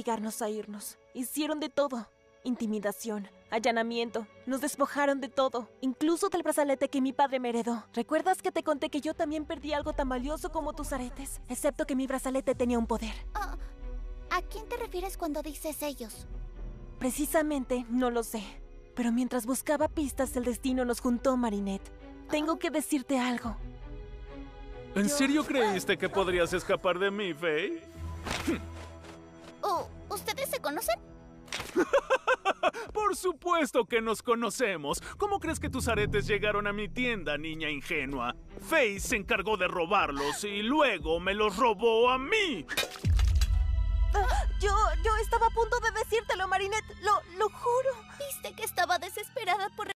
obligarnos a irnos. Hicieron de todo. Intimidación, allanamiento, nos despojaron de todo, incluso del brazalete que mi padre me heredó. ¿Recuerdas que te conté que yo también perdí algo tan valioso como tus aretes? Excepto que mi brazalete tenía un poder. ¿A quién te refieres cuando dices ellos? Precisamente, no lo sé. Pero mientras buscaba pistas, el destino nos juntó, Marinette. Tengo que decirte algo. ¿En serio creíste que podrías escapar de mí, Faye? ¿Ustedes se conocen? ¡Por supuesto que nos conocemos! ¿Cómo crees que tus aretes llegaron a mi tienda, niña ingenua? Faye se encargó de robarlos y luego me los robó a mí. Yo estaba a punto de decírtelo, Marinette. Lo juro. Viste que estaba desesperada por